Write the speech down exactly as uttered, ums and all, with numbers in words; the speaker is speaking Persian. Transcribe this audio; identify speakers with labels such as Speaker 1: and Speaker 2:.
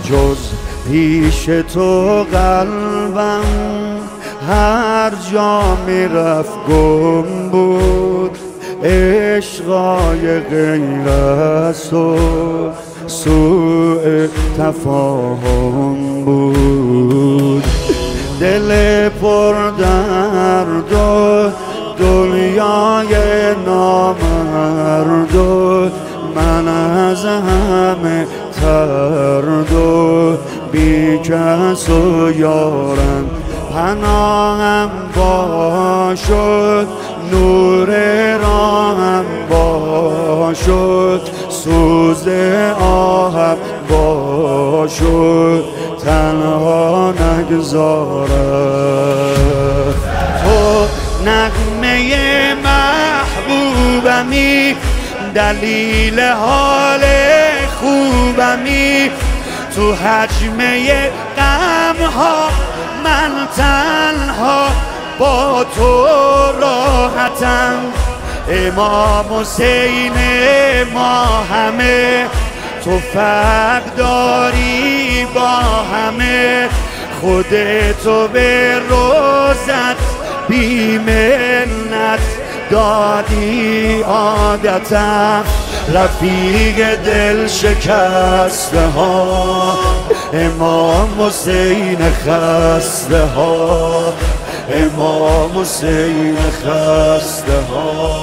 Speaker 1: جز پیش تو قلبم هر جا میرفت گم بود. عشقای غیر از تو سوء تفاهم بود. دل پر درد و دنیای نامرد و من از همه ترد و بی کس و یارم پناهم باشد. نور راهم باشد سوز آهم باشد تنها نگذارم. تو نغمه محبوبمی دلیل حال خوبمی. تو حجمه غمها من تنها با تو راحتم. امام حسین ما همه تو فرق داری با همه. خودتو به روزت بی منت دادی عادتم. رفیق دل شکسته ها امام حسین خسته ها. امام حسین خسته ها.